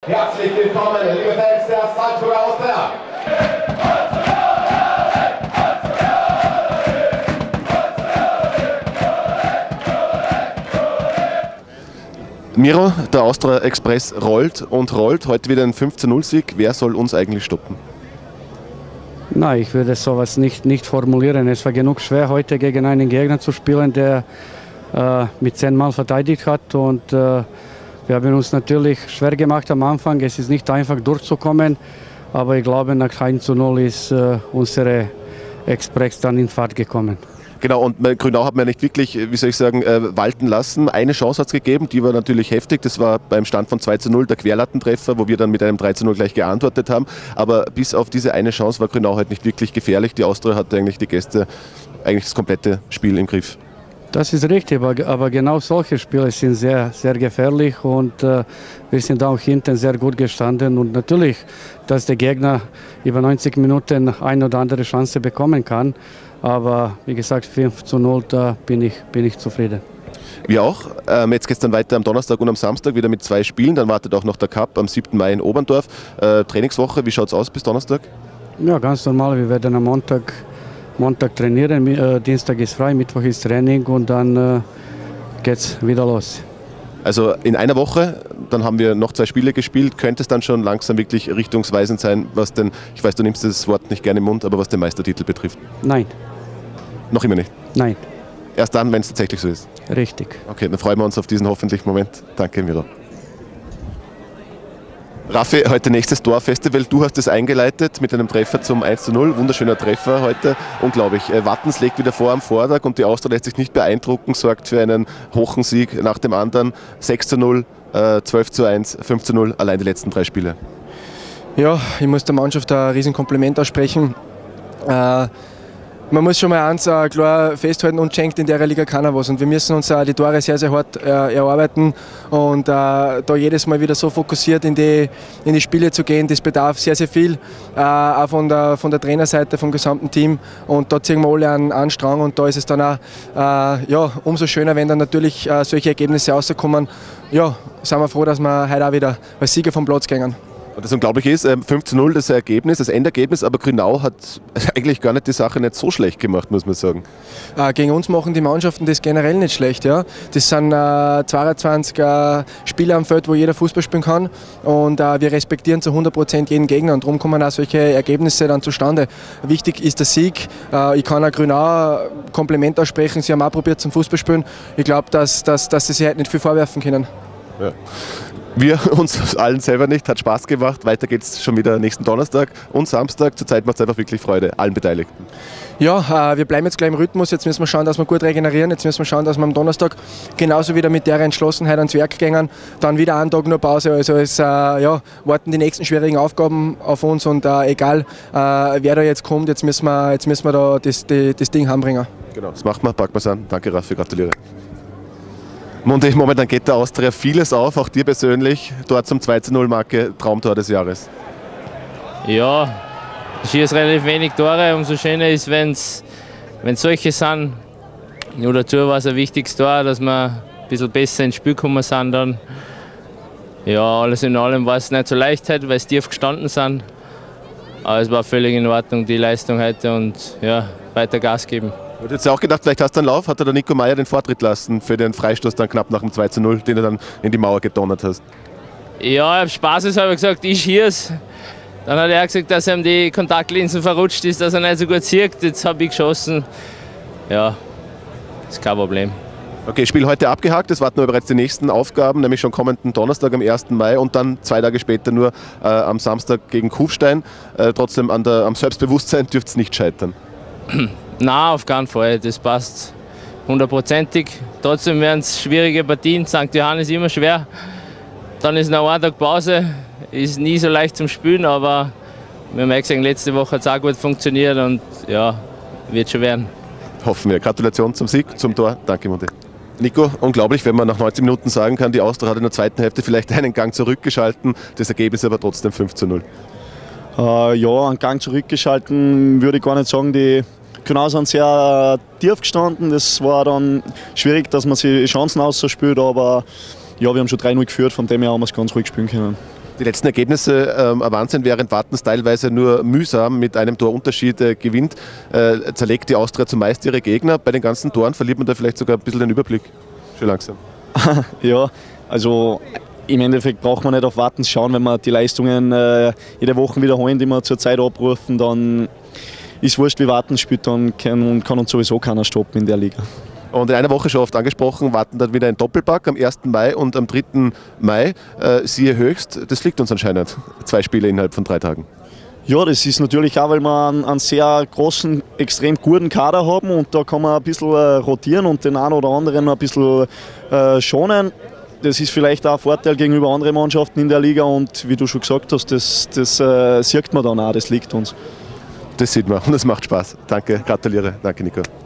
Herzlich willkommen, liebe Fans der Salzburger Austria. Miro, der Austria Express rollt und rollt. Heute wieder ein 15:0-Sieg. Wer soll uns eigentlich stoppen? Nein, ich würde sowas nicht formulieren. Es war genug schwer, heute gegen einen Gegner zu spielen, der mit 10 Mann verteidigt hat. Und wir haben uns natürlich schwer gemacht am Anfang. Es ist nicht einfach durchzukommen. Aber ich glaube, nach 1:0 ist unsere Express dann in Fahrt gekommen. Genau, und Grünau hat mir nicht wirklich, wie soll ich sagen, walten lassen. Eine Chance hat es gegeben, die war natürlich heftig. Das war beim Stand von 2:0 der Querlattentreffer, wo wir dann mit einem 3:0 gleich geantwortet haben. Aber bis auf diese eine Chance war Grünau halt nicht wirklich gefährlich. Die Austria hatte eigentlich die Gäste, eigentlich das komplette Spiel im Griff. Das ist richtig, aber genau solche Spiele sind sehr, sehr gefährlich und wir sind auch hinten sehr gut gestanden. Und natürlich, dass der Gegner über 90 Minuten eine oder andere Chance bekommen kann. Aber wie gesagt, 5:0, da bin ich zufrieden. Wir auch. Jetzt geht es dann weiter am Donnerstag und am Samstag wieder mit 2 Spielen. Dann wartet auch noch der Cup am 7. Mai in Oberndorf. Trainingswoche, wie schaut es aus bis Donnerstag? Ja, ganz normal. Wir werden am Montag trainieren. Dienstag ist frei, Mittwoch ist Training und dann geht es wieder los. Also in einer Woche, dann haben wir noch 2 Spiele gespielt, könnte es dann schon langsam wirklich richtungsweisend sein, was denn, ich weiß, du nimmst das Wort nicht gerne im Mund, aber was den Meistertitel betrifft? Nein. Noch immer nicht? Nein. Erst dann, wenn es tatsächlich so ist? Richtig. Okay, dann freuen wir uns auf diesen hoffentlichen Moment. Danke, Miro. Raffi, heute nächstes Torfestival. Du hast es eingeleitet mit einem Treffer zum 1:0. Wunderschöner Treffer heute. Unglaublich. Wattens legt wieder vor am Vortag und die Austria lässt sich nicht beeindrucken, sorgt für einen hohen Sieg nach dem anderen. 6:0, 12:1, 5:0, allein die letzten 3 Spiele. Ja, ich muss der Mannschaft ein Riesenkompliment aussprechen. Man muss schon mal eins klar festhalten, uns schenkt in der Liga keiner was und wir müssen uns die Tore sehr, sehr hart erarbeiten und da jedes Mal wieder so fokussiert in die Spiele zu gehen, das bedarf sehr, sehr viel, auch von der Trainerseite, vom gesamten Team und da ziehen wir alle einen Strang und da ist es dann auch ja, umso schöner, wenn dann natürlich solche Ergebnisse rauskommen. Ja, sind wir froh, dass wir heute auch wieder als Sieger vom Platz gehen. Und das Unglaubliche ist, 5:0 das Ergebnis, das Endergebnis, aber Grünau hat eigentlich gar nicht die Sache nicht so schlecht gemacht, muss man sagen. Gegen uns machen die Mannschaften das generell nicht schlecht. Ja. Das sind 22 Spieler am Feld, wo jeder Fußball spielen kann und wir respektieren zu 100% jeden Gegner und darum kommen auch solche Ergebnisse dann zustande. Wichtig ist der Sieg. Ich kann auch Grünau Kompliment aussprechen, sie haben auch probiert zum Fußballspielen. Ich glaube, dass sie sich halt nicht viel vorwerfen können. Ja. Wir uns allen selber nicht, hat Spaß gemacht. Weiter geht es schon wieder nächsten Donnerstag und Samstag. Zurzeit macht es einfach wirklich Freude, allen Beteiligten. Ja, wir bleiben jetzt gleich im Rhythmus. Jetzt müssen wir schauen, dass wir gut regenerieren. Jetzt müssen wir schauen, dass wir am Donnerstag genauso wieder mit der Entschlossenheit ans Werk gehen. Dann wieder einen Tag nur Pause. Also es ja, warten die nächsten schwierigen Aufgaben auf uns und egal wer da jetzt kommt, jetzt müssen wir da das Ding heimbringen. Genau, das machen wir, packen wir es an. Danke Raffi, gratuliere. Mundi, momentan geht der Austria vieles auf, auch dir persönlich. Dort zum 2:0-Marke, Traumtor des Jahres. Ja, ich schieße relativ wenig Tore. Umso schöner ist, wenn solche sind. Nur dazu war es ein wichtiges Tor, dass wir ein bisschen besser ins Spiel gekommen sind. Dann. Ja, alles in allem war es nicht so leicht heute, weil es tief gestanden sind. Aber es war völlig in Ordnung, die Leistung heute und ja, weiter Gas geben. Du hättest ja auch gedacht, vielleicht hast du einen Lauf, hat der Nico Meier den Vortritt lassen für den Freistoß dann knapp nach dem 2:0, den du dann in die Mauer gedonnert hast. Ja, spaßeshalber gesagt, ich schieße. Dann hat er gesagt, dass ihm die Kontaktlinsen verrutscht ist, dass er nicht so gut sieht. Jetzt habe ich geschossen. Ja, ist kein Problem. Okay, Spiel heute abgehakt, es warten nur bereits die nächsten Aufgaben, nämlich schon kommenden Donnerstag am 1. Mai und dann 2 Tage später nur am Samstag gegen Kufstein. Trotzdem am Selbstbewusstsein dürfte es nicht scheitern. Nein, auf keinen Fall. Das passt 100%ig. Trotzdem werden es schwierige Partien. St. Johannes immer schwer. Dann ist noch ein Tag Pause. Ist nie so leicht zum Spielen, aber wir haben gesehen, letzte Woche hat es auch gut funktioniert und ja, wird schon werden. Hoffen wir. Gratulation zum Sieg, zum Tor. Danke, Monte. Nico, unglaublich, wenn man nach 90 Minuten sagen kann, die Austria hat in der zweiten Hälfte vielleicht einen Gang zurückgeschalten, das Ergebnis aber trotzdem 5:0. Ja, einen Gang zurückgeschalten würde ich gar nicht sagen. Die Grünau sind sehr tief gestanden. Das war dann schwierig, dass man sich Chancen ausspielt, aber ja, wir haben schon 3:0 geführt, von dem her haben wir es ganz ruhig spielen können. Die letzten Ergebnisse ein Wahnsinn, während Wattens teilweise nur mühsam mit einem Torunterschied gewinnt, zerlegt die Austria zumeist ihre Gegner. Bei den ganzen Toren verliert man da vielleicht sogar ein bisschen den Überblick. Schon langsam. Ja, also im Endeffekt braucht man nicht auf Wattens schauen, wenn wir die Leistungen jede Woche wiederholen, die wir zurzeit abrufen, dann ist wurscht, wie Wattens spielt, dann kann uns sowieso keiner stoppen in der Liga. Und in einer Woche schon oft angesprochen, warten dann wieder ein Doppelpack am 1. Mai und am 3. Mai. Siehe Höchst, das liegt uns anscheinend. 2 Spiele innerhalb von 3 Tagen. Ja, das ist natürlich auch, weil wir einen sehr großen, extrem guten Kader haben und da kann man ein bisschen rotieren und den einen oder anderen ein bisschen schonen. Das ist vielleicht auch ein Vorteil gegenüber anderen Mannschaften in der Liga und wie du schon gesagt hast, das sieht man dann auch, das liegt uns. Das sieht man und das macht Spaß. Danke, gratuliere. Danke, Nico.